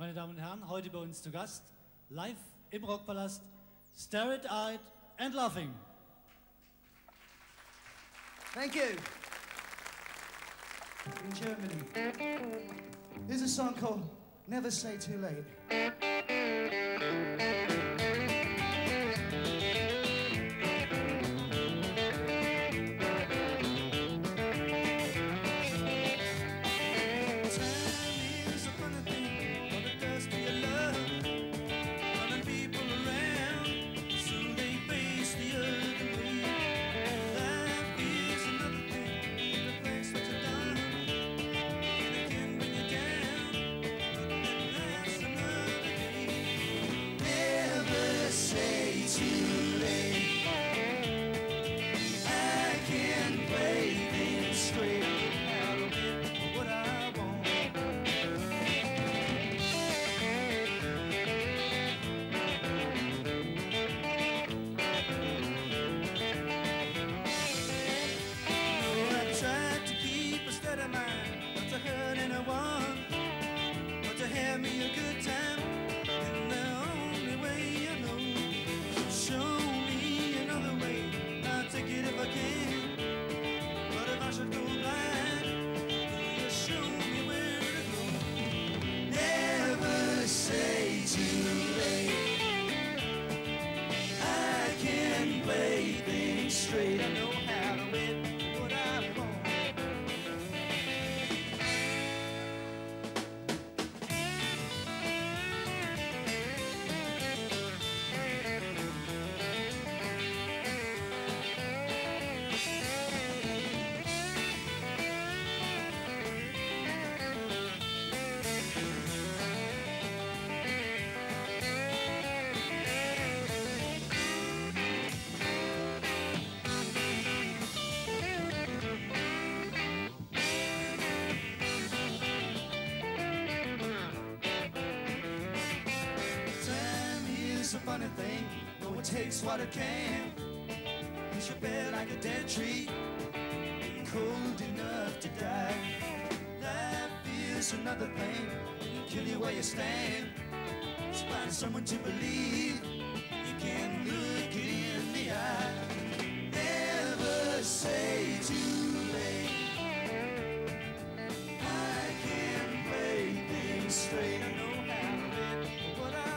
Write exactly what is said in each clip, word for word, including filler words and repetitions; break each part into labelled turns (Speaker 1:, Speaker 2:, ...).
Speaker 1: Meine Damen und Herren, heute bei uns zu Gast, live im Rockpalast, Starry-Eyed and Laughing.
Speaker 2: Thank you. In Germany. Here's a song called Never Say Too Late.
Speaker 3: Takes what it can. Push your bed like a dead tree, cold enough to die. Life is another thing, it'll kill you where you stand. Just find someone to believe you can look it in the eye. Never say too late. I can play things straight. I know how to live what I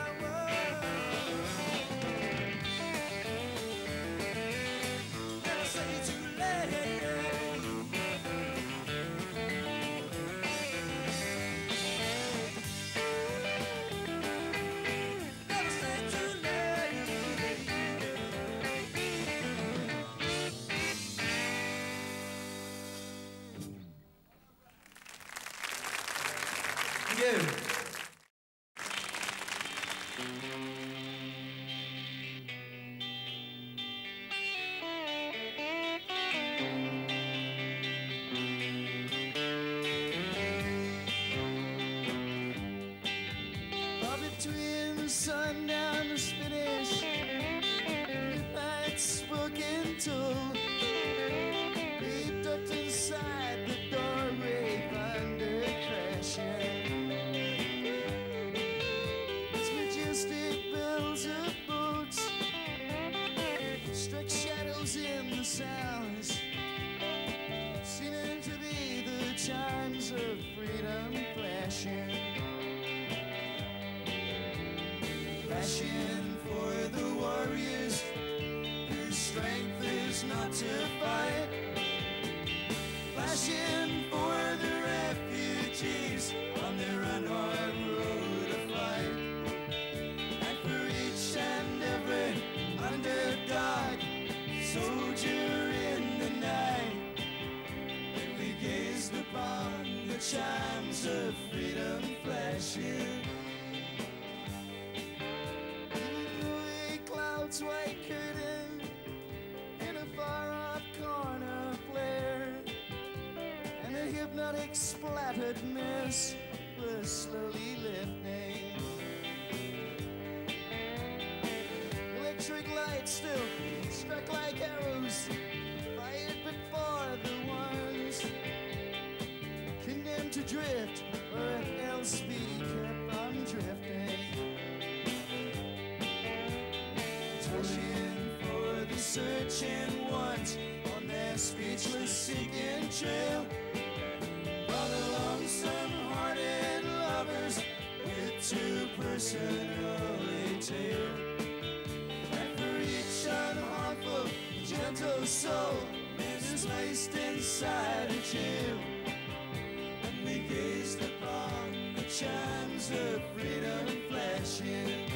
Speaker 3: chimes of freedom flashing. Away clouds, white curtain, in a far-off corner flare, and a hypnotic splattered mist was slowly lifting. Electric lights still struck like arrows, fired before the ones condemned to drift, or else be kept from drifting. searching ones on their speechless seeking trail. For the lonesome-hearted lovers with two personality tale. And for each unharmful, gentle soul is placed inside a jail. And we gazed upon the chimes of freedom flashing.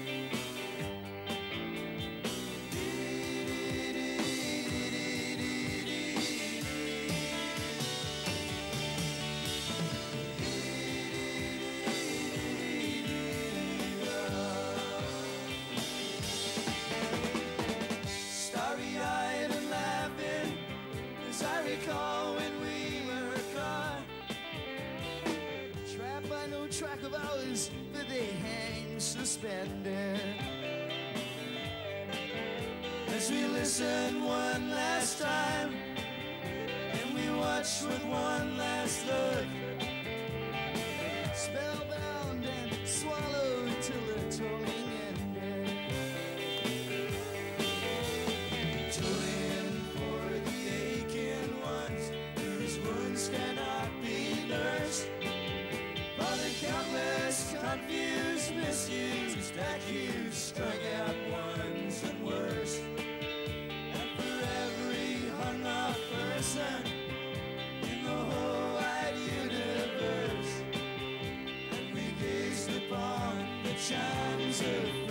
Speaker 3: Starry-eyed and laughing, as I recall when we were caught, trapped by no track of ours, but they hang suspended. As we listen one last time, and we watch with one last look, spellbound and swallowed till the tolling ended. Tolling for the aching ones whose wounds cannot be nursed, for the countless confused, misused, accused, strung out ones and worse, and for every hung up person in the whole wide universe. And we gazed upon the chimes of